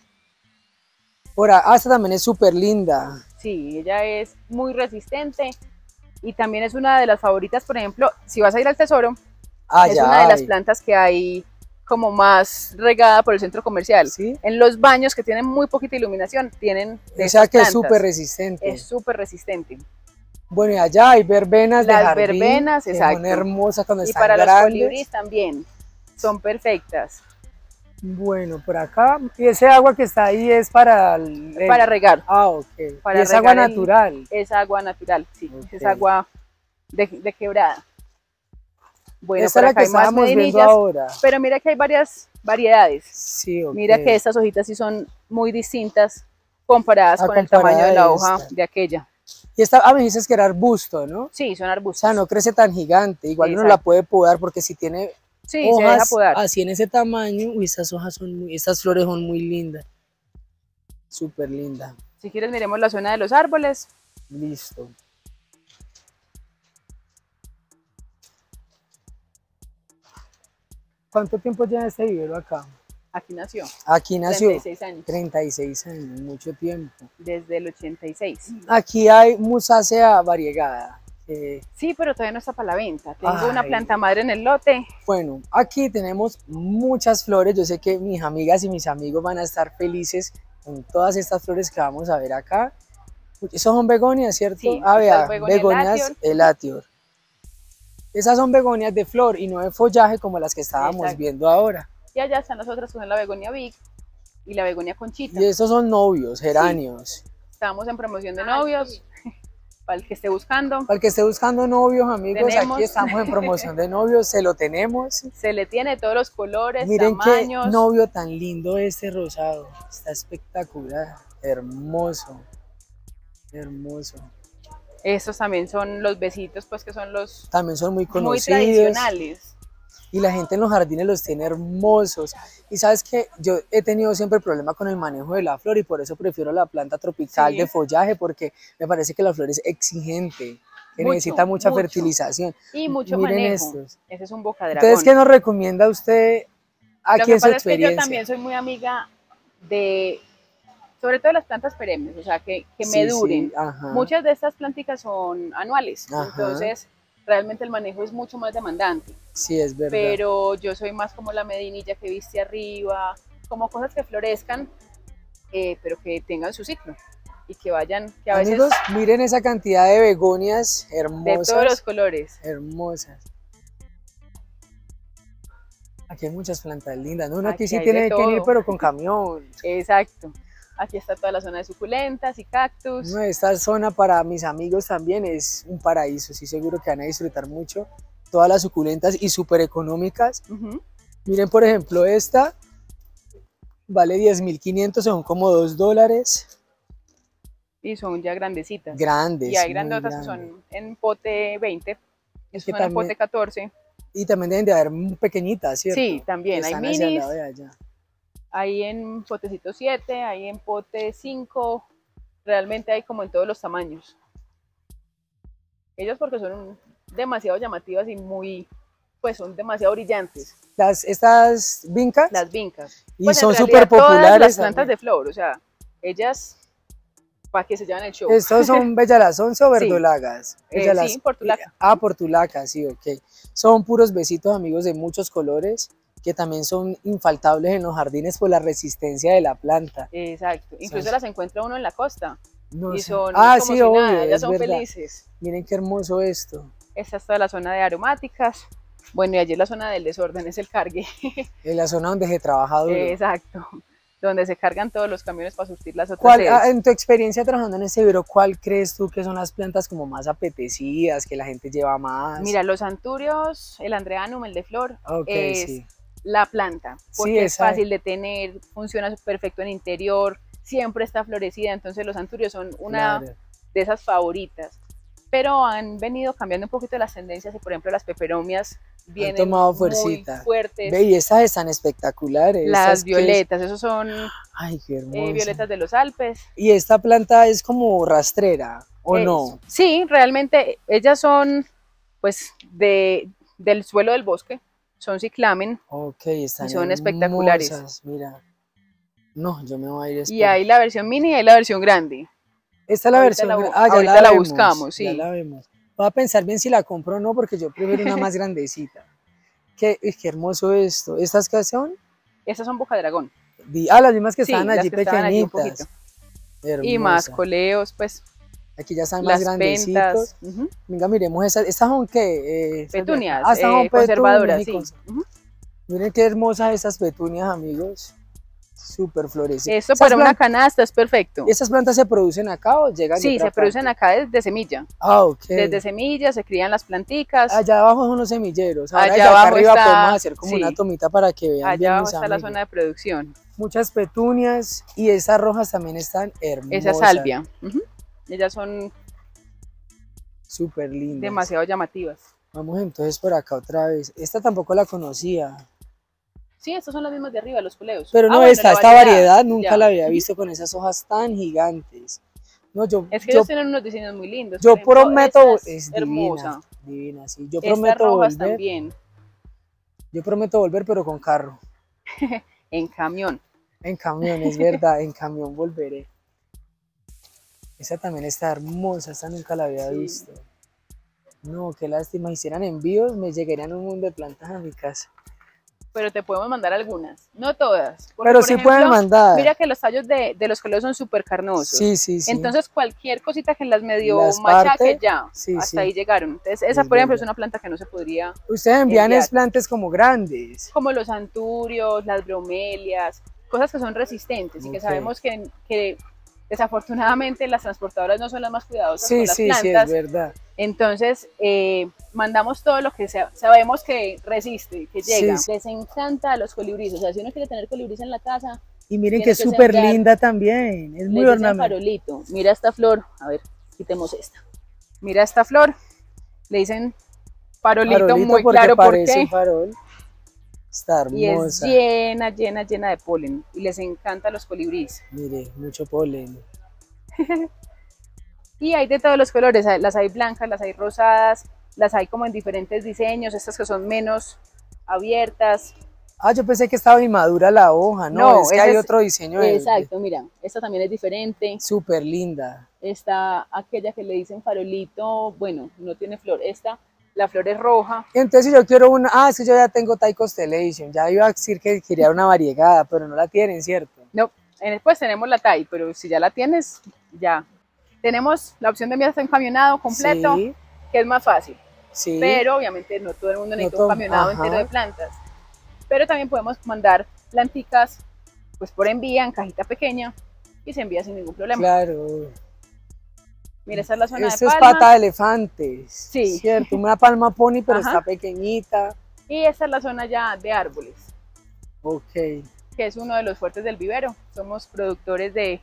Esta también es súper linda. Sí, ella es muy resistente y también es una de las favoritas, por ejemplo, si vas a ir al Tesoro, es una de las plantas que hay como más regada por el centro comercial. ¿Sí? En los baños que tienen muy poquita iluminación, tienen de o sea que plantas. Es súper resistente. Es súper resistente. Bueno, y allá hay verbenas de jardín. Las verbenas, exacto. Son hermosas cuando están grandes. Y para grandes. los colibríes también, son perfectas. Bueno, por acá, y ese agua que está ahí es para regar. Ok. Para es agua natural. Es agua natural, sí. Es agua de quebrada. Bueno, esa es la que estábamos viendo ahora. Pero mira que hay varias variedades. Sí, Mira que estas hojitas sí son muy distintas comparadas con el tamaño de la hoja de aquella. Y esta, me dices que era arbusto, ¿no? Sí, son arbustos. O sea, no crece tan gigante. Igual uno la puede podar porque si tiene hojas se deja podar. Así en ese tamaño, uy, estas hojas son estas flores son muy lindas. Súper linda. Si quieres miremos la zona de los árboles. Listo. ¿Cuánto tiempo lleva este vivero acá? Aquí nació. Aquí nació. 36 años. 36 años, mucho tiempo. Desde el 86. Aquí hay musácea variegada. Sí, pero todavía no está para la venta. Tengo una planta madre en el lote. Bueno, aquí tenemos muchas flores. Yo sé que mis amigas y mis amigos van a estar felices con todas estas flores que vamos a ver acá. Esos son begonias, ¿cierto? Sí, vea, begonias elatior. Esas son begonias de flor y no de follaje como las que estábamos viendo ahora. Y allá están las otras, que son la begonia big y la begonia conchita. Y esos son novios, geranios. Sí. Estamos en promoción de novios, para el que esté buscando. Para el que esté buscando novios, amigos, aquí estamos en promoción de novios, se lo tenemos. Se le tiene todos los colores, miren tamaños. Qué novio tan lindo este rosado, está espectacular, hermoso, hermoso. Estos también son los besitos, pues que son los... También son muy conocidos. Muy tradicionales. Y la gente en los jardines los tiene hermosos. Y sabes que yo he tenido siempre problema con el manejo de la flor y por eso prefiero la planta tropical de follaje, porque me parece que la flor es exigente que necesita mucha fertilización. Y mucho manejo. Estos. Ese es un bocadragón. Entonces, ¿qué nos recomienda usted aquí en su experiencia? Lo que pasa es que yo también soy muy amiga de, sobre todo las plantas perennes, o sea, que me duren. Muchas de estas plánticas son anuales, entonces realmente el manejo es mucho más demandante. Sí, es verdad. Pero yo soy más como la medinilla que viste arriba, como cosas que florezcan, pero que tengan su ciclo y que vayan, que a Amigos, veces... miren esa cantidad de begonias hermosas. De todos los colores. Hermosas. Aquí hay muchas plantas lindas, ¿no? Uno aquí sí tiene que ir, pero con camión. Exacto. Aquí está toda la zona de suculentas y cactus. No, esta zona para mis amigos también es un paraíso, sí, seguro que van a disfrutar mucho. Todas las suculentas y súper económicas. Miren, por ejemplo, esta vale 10.500, son como $2. Y son ya grandecitas. Grandes. Y hay grandotas que son en pote 20, que son en pote 14. Y también deben de haber pequeñitas, ¿cierto? Sí, también hay minis. Hay en potecito 7, hay en pote 5. Realmente hay como en todos los tamaños. Ellas porque son demasiado llamativas y muy, pues son demasiado brillantes. ¿Estas vincas? Las vincas. Y pues son súper populares. Todas las plantas de flor, o sea, ellas para que se llevan el show. ¿Estos son bellalazonce o verdolagas? Sí, portulaca. Portulaca, sí, ok. Son puros besitos, amigos, de muchos colores, que también son infaltables en los jardines por la resistencia de la planta. Exacto, incluso las encuentra uno en la costa. No y sé. son como sí, si obvio, nada, ya son verdad. Felices. Miren qué hermoso esto. Esta es toda la zona de aromáticas. Bueno, y allí es la zona del desorden, es el cargue. Es la zona donde se trabaja duro. Exacto, donde se cargan todos los camiones para surtir las otras sedes. En tu experiencia trabajando en ese vivero, ¿cuál crees tú que son las plantas como más apetecidas, que la gente lleva más? Mira, los anturios, el andreanum, el de flor, es la planta, porque sí, es fácil de tener, funciona perfecto en interior, siempre está florecida, entonces los anturios son una de esas favoritas. Pero han venido cambiando un poquito las tendencias y por ejemplo las peperomias vienen muy fuertes. Ve, y estas están espectaculares. Las violetas, esos son violetas de los Alpes. ¿Y esta planta es como rastrera o no? Sí, realmente ellas son pues del suelo del bosque, son ciclamen. Ok, están son espectaculares. Mira, no, yo me voy a ir y hay la versión mini y hay la versión grande. Esta es la versión, ahorita la buscamos, sí. Ya la vemos. Voy a pensar bien si la compro o no, porque yo prefiero una más grandecita. Qué hermoso esto. ¿Estas qué son? Estas son bocadragón. Las mismas que estaban allí pequeñitas. Y más coleos, pues. Aquí ya están más grandecitos. Venga, miremos estas son ¿qué? Petunias, son conservadoras, sí. Miren qué hermosas estas petunias, amigos. Súper florecidas. Esto para una canasta es perfecto. ¿Estas plantas se producen acá o llegan? Sí, se producen acá desde semilla. Ok. Desde semilla se crían las planticas. Allá abajo son los semilleros. Ahora allá abajo arriba podemos hacer como una tomita para que vean. Allá abajo está la zona de producción. Muchas petunias y estas rojas también están hermosas. Esa es salvia. Ellas son súper lindas. Demasiado llamativas. Vamos entonces por acá otra vez. Esta tampoco la conocía. Sí, estas son las mismas de arriba, los coleos. Pero no, esta variedad nunca la había visto con esas hojas tan gigantes. No, es que ellos tienen unos diseños muy lindos. Yo prometo, es hermosa. Divina, sí. Yo prometo rojas volver. También. Yo prometo volver, pero con carro. En camión. En camión, es verdad, en camión volveré. Esa también está hermosa, esta nunca la había visto. No, qué lástima, hicieran envíos, me llegarían un mundo de plantas a mi casa. Pero te podemos mandar algunas, no todas. Porque, pero sí ejemplo, pueden mandar. Mira que los tallos de los coleos son súper carnosos. Sí, sí, sí. Entonces cualquier cosita que las medio machaque ya, hasta ahí llegaron. Entonces esa, por ejemplo, es una planta que no se podría Ustedes envían plantas como grandes. Como los anturios, las bromelias, cosas que son resistentes y que sabemos que desafortunadamente las transportadoras no son las más cuidadosas con las plantas. Sí, es verdad. Entonces mandamos todo lo que sabemos que resiste, que llega. Les encanta a los colibríes, o sea, si uno quiere tener colibríes en la casa. Y miren que es súper linda también, es muy ornamental. Farolito. Mira esta flor, a ver, quitemos esta. Mira esta flor, le dicen farolito muy claro porque farol. Está hermosa. Y es llena, llena, llena de polen. Y les encanta a los colibríes. Mire, mucho polen. Y hay de todos los colores, las hay blancas, las hay rosadas, las hay como en diferentes diseños, estas que son menos abiertas. Ah, yo pensé que estaba inmadura la hoja, no, es que hay otro diseño. Exacto, mira, esta también es diferente. Súper linda. Está aquella que le dicen farolito, bueno, no tiene flor, la flor es roja. Entonces yo quiero una, es que yo ya tengo Thai Constellation, ya iba a decir que quería una variegada, pero no la tienen, ¿cierto? No, pues tenemos la Thai, pero si ya la tienes, ya. Tenemos la opción de envío hasta encamionado completo, sí, que es más fácil. Sí. Pero obviamente no todo el mundo necesita un camionado entero de plantas. Pero también podemos mandar planticas pues por envía en cajita pequeña y se envía sin ningún problema. Claro. Mira, esa es la zona de palmas. Esto es pata de elefantes. Sí. Cierto, una palma pony, pero está pequeñita. Y esta es la zona ya de árboles. Ok. Que es uno de los fuertes del vivero. Somos productores de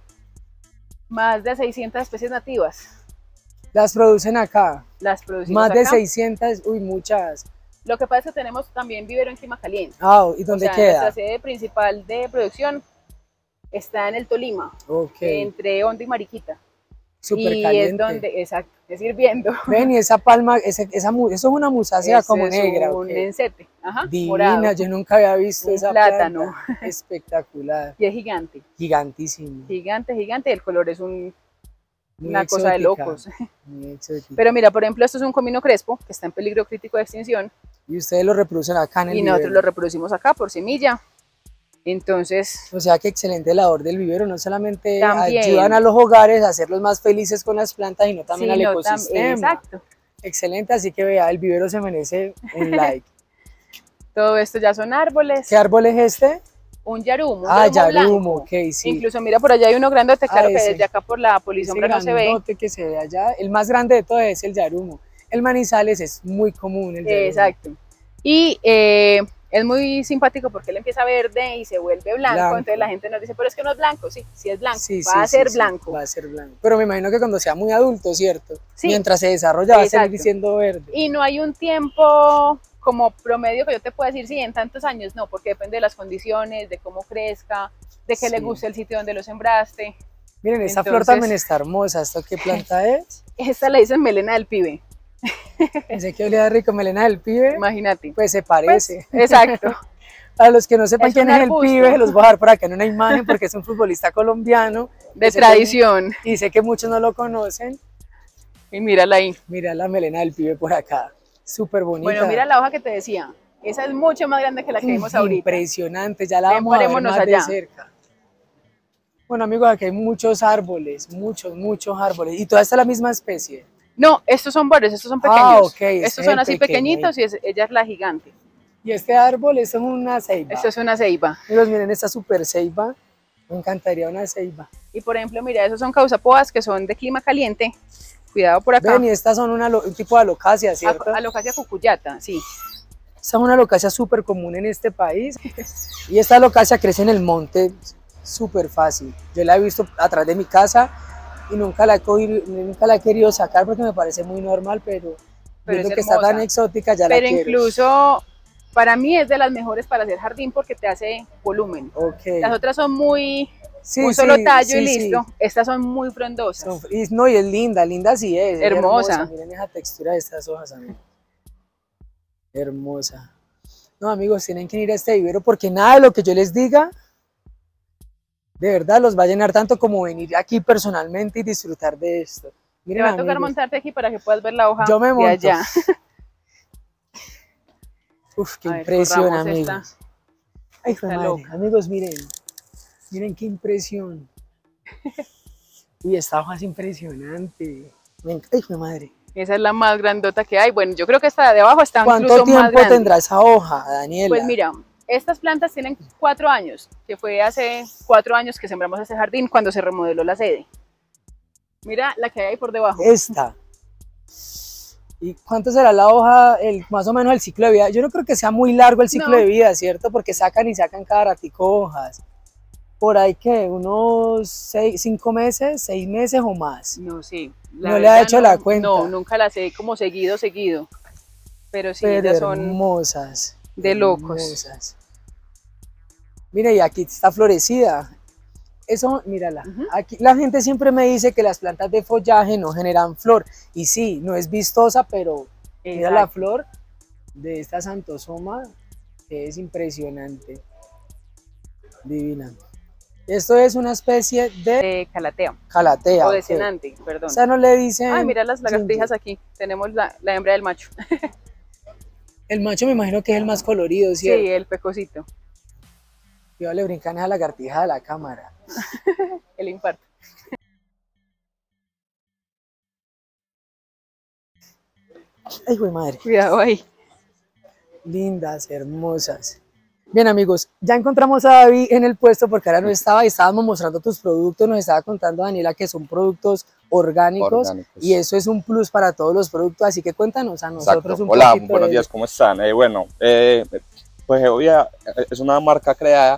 más de 600 especies nativas. ¿Las producen acá? Las producimos más acá. De 600, uy, muchas. Lo que pasa es que tenemos también vivero en clima caliente. Ah, ¿y dónde queda? Nuestra sede principal de producción está en el Tolima, entre Honda y Mariquita. Súper y caliente. Es donde, exacto, es hirviendo. Ven, y esa palma, eso es una musácea como negra. Un encete, divina, morado. Yo nunca había visto esa plátano. Planta. Espectacular. Y es gigante. Gigantísimo. Gigante, gigante, el color es una exótica, cosa de locos. Muy exótica. Pero mira, por ejemplo, esto es un comino crespo, que está en peligro crítico de extinción. Y ustedes lo reproducen acá en el vivero. Y nosotros lo reproducimos acá por semilla. Entonces, o sea que excelente labor del vivero, no solamente ayudan a los hogares a hacerlos más felices con las plantas, sino también al ecosistema. Exacto. Excelente, así que vea, el vivero se merece un like. Todo esto ya son árboles. ¿Qué árbol es este? Un yarumo. Yarumo, ok, sí. Incluso mira, por allá hay uno grandote, claro que desde acá por la polisombra no se ve. Que se ve allá, el más grande de todos es el yarumo. El manizales es muy común, el yarumo. Exacto. Y es muy simpático porque él empieza verde y se vuelve blanco, entonces la gente nos dice, pero es que no es blanco, sí es blanco, va a ser blanco. Va a ser blanco, pero me imagino que cuando sea muy adulto, ¿cierto? Sí. Mientras se desarrolla va a seguir siendo verde. Y no hay un tiempo como promedio que yo te pueda decir, sí, en tantos años, no, porque depende de las condiciones, de cómo crezca, de que le guste el sitio donde lo sembraste. Miren, esta flor también está hermosa, ¿esto qué planta es? Esta le dicen melena del pibe. Pensé que olía rico, melena del pibe. Imagínate. Pues se parece. Pues, exacto. Para los que no sepan quién es el pibe, los voy a dejar por acá en una imagen porque es un futbolista colombiano. De tradición. Y sé que muchos no lo conocen. Y mírala ahí. Mira la melena del pibe por acá. Súper bonita. Bueno, mira la hoja que te decía. Esa es mucho más grande que la que vimos ahorita. Impresionante, ya la vamos a ver más de cerca. Bueno, amigos, aquí hay muchos árboles, muchos árboles. ¿Y toda esta es la misma especie? No, estos son varios, estos son pequeños. Estos son así pequeñitos y ella es la gigante. ¿Y este árbol? Esto es una ceiba. Esto es una ceiba. Miren esta super ceiba. Me encantaría una ceiba. Y por ejemplo, mira, esos son causapoas que son de clima caliente. Cuidado por acá. Ven, y estas son un tipo de alocasia, ¿cierto? Alocasia cucuyata, sí. Esta es una alocasia súper común en este país. Y esta alocasia crece en el monte súper fácil. Yo la he visto atrás de mi casa y nunca la he querido sacar porque me parece muy normal, pero viendo que está tan exótica ya la quiero. Pero incluso para mí es de las mejores para hacer jardín porque te hace volumen. Las otras son muy solo tallo y listo. Estas son muy frondosas. Y es linda sí es. Hermosa. Miren esa textura de estas hojas, amigos. Hermosa. No, amigos, tienen que ir a este vivero porque nada de lo que yo les diga de verdad los va a llenar tanto como venir aquí personalmente y disfrutar de esto. Miren, te va a tocar montarte aquí para que puedas ver la hoja. Yo me monto. De allá. Uf, qué impresión, amigos. Ay, fue madre. Amigos, miren qué impresión. Uy, esta hoja es impresionante. Ay, fue madre. Esa es la más grandota que hay. Bueno, yo creo que esta de abajo está incluso más grande. ¿Cuánto tiempo tendrá esa hoja, Daniela? Pues mira, estas plantas tienen 4 años, que fue hace 4 años que sembramos este jardín cuando se remodeló la sede. Mira la que hay ahí por debajo. Esta. ¿Y cuánto será la hoja, más o menos el ciclo de vida? Yo no creo que sea muy largo el ciclo de vida, ¿cierto? Porque sacan cada ratico hojas. Por ahí que unos 5 meses, 6 meses o más. No, sí. No le ha hecho la cuenta. No, nunca las he como seguido. Pero sí, ellas son hermosas. De locos. Hermosas. Mira, y aquí está florecida. Eso, mírala, aquí la gente siempre me dice que las plantas de follaje no generan flor, y sí, no es vistosa, pero mira la flor de esta Santosoma, que es impresionante, divina. Esto es una especie de calatea. Calatea. O de cenante, perdón. O sea, no le dicen... Ay, mira las lagartijas aquí, tenemos la hembra del macho. El macho me imagino que es el más colorido, ¿cierto? Sí, el pecosito. Yo le brincan a la lagartija de la cámara. El infarto. Ay, güey madre. Cuidado ahí. Lindas, hermosas. Bien, amigos, ya encontramos a David en el puesto porque ahora no estaba y estábamos mostrando tus productos. Nos estaba contando Daniela que son productos orgánicos y eso es un plus para todos los productos. Así que cuéntanos a nosotros un poquito. Hola, buenos días, ¿cómo están? Pues Geovia es una marca creada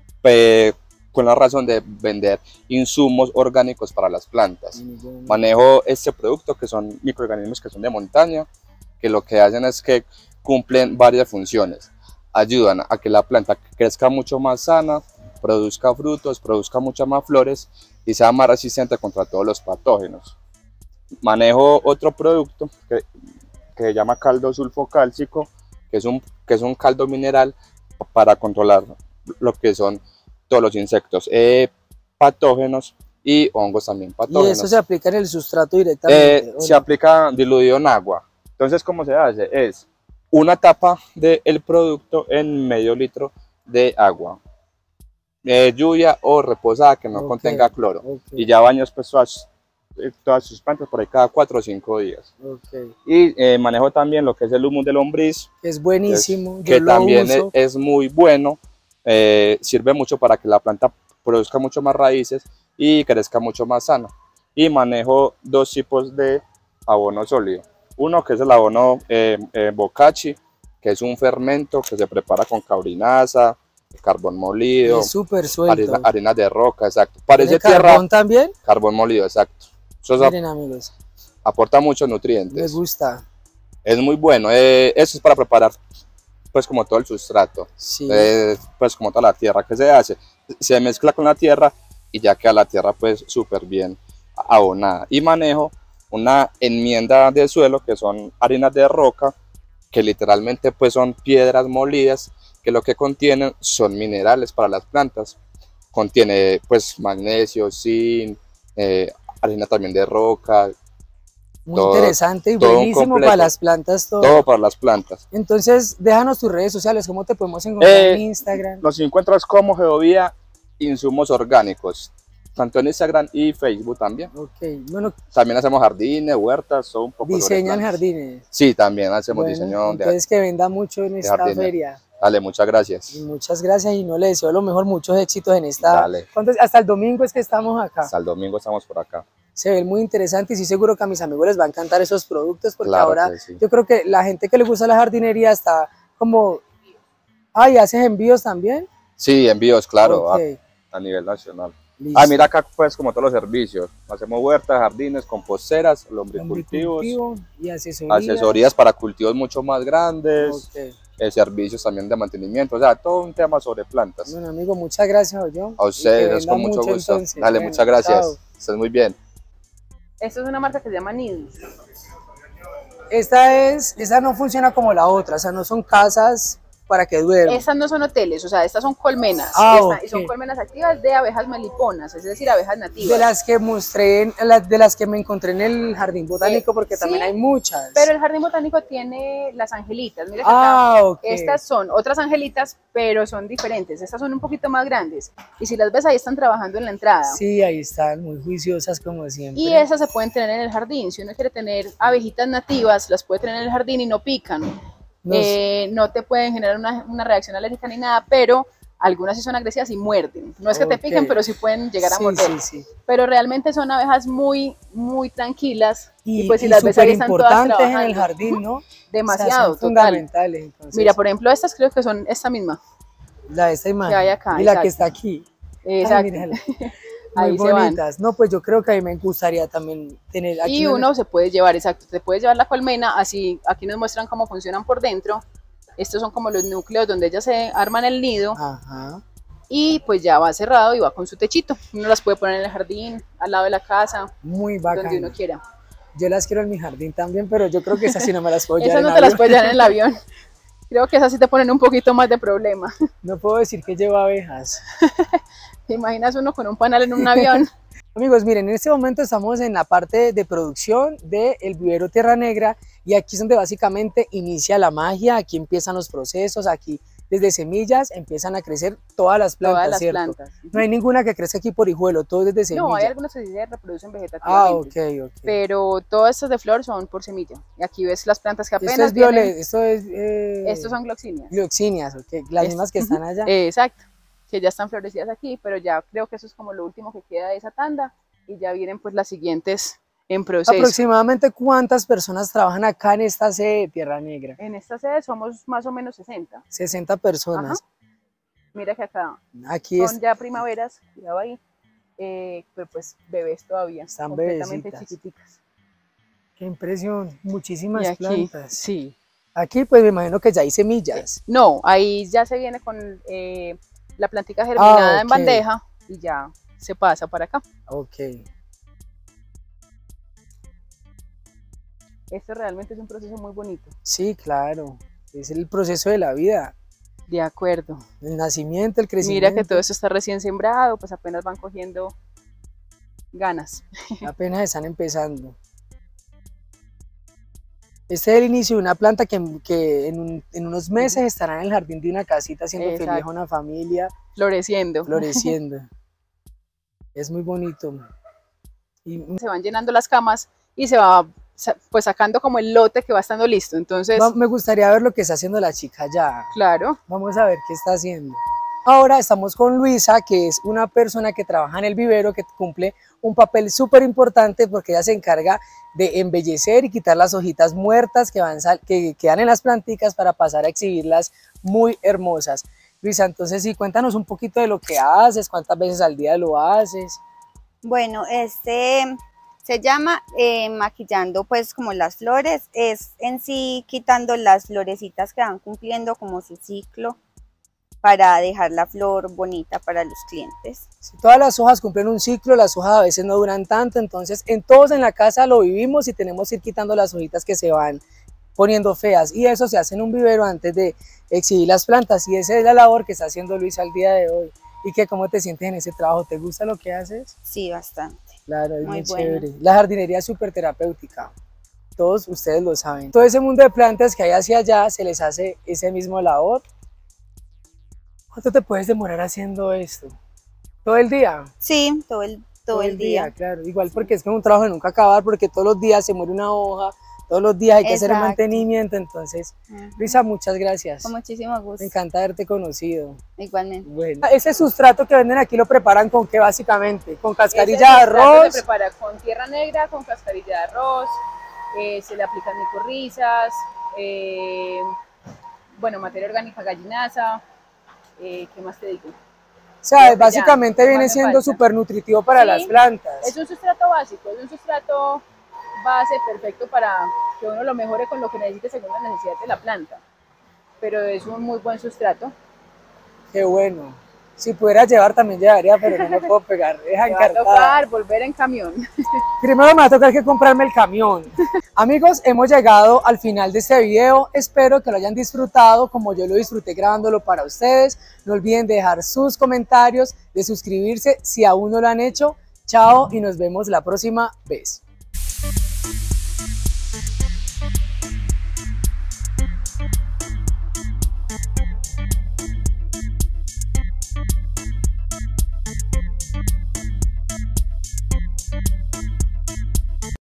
con la razón de vender insumos orgánicos para las plantas. Manejo este producto que son microorganismos que son de montaña, que lo que hacen es que cumplen varias funciones. Ayudan a que la planta crezca mucho más sana, produzca frutos, produzca muchas más flores y sea más resistente contra todos los patógenos. Manejo otro producto que se llama caldo sulfocálcico, que es un caldo mineral para controlar lo que son todos los insectos patógenos y hongos también patógenos. ¿Y eso se aplica en el sustrato directamente? Se aplica diluido en agua. Entonces, ¿cómo se hace? Es una tapa del producto en medio litro de agua, lluvia o reposada que no contenga cloro, y ya baños pues todas sus plantas por ahí cada 4 o 5 días. Y manejo también lo que es el humus de lombriz, que es buenísimo, que también es muy bueno, sirve mucho para que la planta produzca mucho más raíces y crezca mucho más sana. Y manejo 2 tipos de abono sólido. Uno que es el abono bocachi, que es un fermento que se prepara con caurinaza, carbón molido, es súper suelto, harina de roca, exacto. Parece tierra. ¿Carbón también? Carbón molido, exacto. Eso miren, amigos, aporta muchos nutrientes. Me gusta. Es muy bueno. Eso es para preparar, pues como todo el sustrato, sí. Pues como toda la tierra que se hace. Se mezcla con la tierra y ya queda la tierra pues súper bien abonada. Y manejo una enmienda de suelo que son harinas de roca, que literalmente pues son piedras molidas, que lo que contienen son minerales para las plantas. Contiene pues magnesio, zinc, harina también de roca. Muy interesante y buenísimo para las plantas. Todo para las plantas. Entonces, déjanos tus redes sociales, ¿cómo te podemos encontrar en Instagram? Nos encuentras como Geovia Insumos Orgánicos, tanto en Instagram y Facebook también. Bueno, también hacemos jardines, huertas, son un poco. ¿Diseñan jardines? Sí, también hacemos diseño. Entonces que venda mucho en esta feria. Dale, muchas gracias. Muchas gracias y no le deseo lo mejor, muchos éxitos en esta. Dale. Hasta el domingo es que estamos acá. Hasta el domingo estamos por acá. Se ve muy interesante y sí seguro que a mis amigos les va a encantar esos productos porque claro ahora sí. Yo creo que la gente que le gusta la jardinería está como... ¿y haces envíos también? Sí, envíos, claro, a nivel nacional. Listo. Mira acá pues como todos los servicios, hacemos huertas, jardines, composteras, lombricultivos y asesorías. Asesorías para cultivos mucho más grandes, servicios también de mantenimiento, o sea, todo un tema sobre plantas. Bueno, amigo, muchas gracias, John. A ustedes, con mucho gusto. Entonces. Dale, bueno, muchas gracias. Chao. Estás muy bien. Esto es una marca que se llama Nidus. Esta no funciona como la otra, o sea, no son casas para que duerman. Estas no son hoteles, o sea, estas son colmenas. Y son colmenas activas de abejas meliponas, es decir, abejas nativas. De las que mostré, de las que me encontré en el jardín botánico, porque también hay muchas. Pero el jardín botánico tiene las angelitas. Mira acá. Estas son otras angelitas, pero son diferentes. Estas son un poquito más grandes. Y si las ves, ahí están trabajando en la entrada. Sí, ahí están, muy juiciosas como siempre. Y esas se pueden tener en el jardín. Si uno quiere tener abejitas nativas, las puede tener en el jardín y no pican. No te pueden generar una reacción alérgica ni nada, pero algunas sí son agresivas y muerden. No es que te piquen, pero sí pueden llegar a morder. Sí. Pero realmente son abejas muy, muy tranquilas. Y pues si las ves ahí están todas trabajando. En el jardín, ¿no? Demasiado, o sea, son fundamentales. Entonces. Mira, por ejemplo, estas creo que son esta misma. Esta imagen. Que hay acá, y la que está aquí. Exacto. Muy bonitas, no, pues yo creo que a mí me gustaría también tener aquí. Y uno se puede llevar, exacto, te puedes llevar la colmena, así aquí nos muestran cómo funcionan por dentro. Estos son como los núcleos donde ellas se arman el nido. y pues ya va cerrado y va con su techito. Uno las puede poner en el jardín, al lado de la casa, muy bacán, donde uno quiera. Yo las quiero en mi jardín también, pero yo creo que esas sí no me las puedo llevar esas no te las puedes llevar en el avión. Creo que esas sí te ponen un poquito más de problema. No puedo decir que llevo abejas. ¿Te imaginas uno con un panal en un avión? Amigos, miren, en este momento estamos en la parte de producción del vivero Tierra Negra y aquí es donde básicamente inicia la magia, aquí empiezan los procesos, aquí desde semillas empiezan a crecer todas las plantas, todas las ¿cierto? plantas. No hay ninguna que crezca aquí por hijuelo, todo desde semilla. No, hay algunas que sí se reproducen vegetativamente. Ah, ok. Pero todas estas de flor son por semilla. Y aquí ves las plantas que apenas esto es vienen. Estos son gloxinias. Gloxinias, ok. Las mismas que están allá. Exacto, que ya están florecidas aquí, pero ya creo que eso es como lo último que queda de esa tanda. Y ya vienen pues las siguientes en proceso. ¿Aproximadamente cuántas personas trabajan acá en esta sede de Tierra Negra? En esta sede somos más o menos 60. 60 personas. Ajá. Mira que acá aquí son ya primaveras, cuidado ahí, pues bebés todavía, están completamente bebecitas. Chiquiticas. Qué impresión, muchísimas Y aquí, plantas. sí. Aquí pues me imagino que ya hay semillas. No, ahí ya se viene con la plantica germinada en bandeja y ya se pasa para acá. Ok. Esto realmente es un proceso muy bonito. Sí, claro, es el proceso de la vida. De acuerdo. El nacimiento, el crecimiento. Mira que todo esto está recién sembrado, pues apenas van cogiendo ganas. Apenas están empezando. Este es el inicio de una planta que en unos meses estará en el jardín de una casita haciendo feliz a una familia. Floreciendo. Floreciendo. Es muy bonito. Y se van llenando las camas y se va pues sacando como el lote que va estando listo. Entonces me gustaría ver lo que está haciendo la chica ya. Claro. Vamos a ver qué está haciendo. Ahora estamos con Luisa, que es una persona que trabaja en el vivero, que cumple un papel súper importante porque ella se encarga de embellecer y quitar las hojitas muertas que quedan en las planticas para pasar a exhibirlas muy hermosas. Luisa, entonces sí, cuéntanos un poquito de lo que haces, cuántas veces al día lo haces. Bueno, se llama maquillando pues como las flores, es en sí quitando las florecitas que van cumpliendo como su ciclo para dejar la flor bonita para los clientes. Si todas las hojas cumplen un ciclo, las hojas a veces no duran tanto, entonces todos en la casa lo vivimos y tenemos que ir quitando las hojitas que se van poniendo feas y eso se hace en un vivero antes de exhibir las plantas y esa es la labor que está haciendo Luisa al día de hoy. ¿Y cómo te sientes en ese trabajo? ¿Te gusta lo que haces? Sí, bastante. Claro, es muy chévere. La jardinería es súper terapéutica, todos ustedes lo saben. Todo ese mundo de plantas que hay hacia allá se les hace ese mismo labor. ¿Cuánto te puedes demorar haciendo esto? ¿Todo el día? Sí, todo el día. Claro, igual porque es que es un trabajo de nunca acabar, porque todos los días se muere una hoja, todos los días hay que hacer el mantenimiento, entonces, Luisa, muchas gracias. Con muchísimo gusto. Me encanta haberte conocido. Igualmente. Bueno, ese sustrato que venden aquí lo preparan ¿con qué básicamente? ¿Con cascarilla de arroz? Se prepara con tierra negra, con cascarilla de arroz, se le aplican micorrizas, bueno, materia orgánica gallinaza, ¿qué más te digo? O sea, básicamente viene siendo súper nutritivo para las plantas. Es un sustrato básico, es un sustrato base perfecto para que uno lo mejore con lo que necesite según las necesidades de la planta. Pero es un muy buen sustrato. Qué bueno. Si pudiera llevar también llevaría, pero no me puedo pegar. Deja encartada. Va a tocar volver en camión. Primero me va a tocar que comprarme el camión. Amigos, hemos llegado al final de este video. Espero que lo hayan disfrutado como yo lo disfruté grabándolo para ustedes. No olviden de dejar sus comentarios, de suscribirse si aún no lo han hecho. Chao y nos vemos la próxima vez.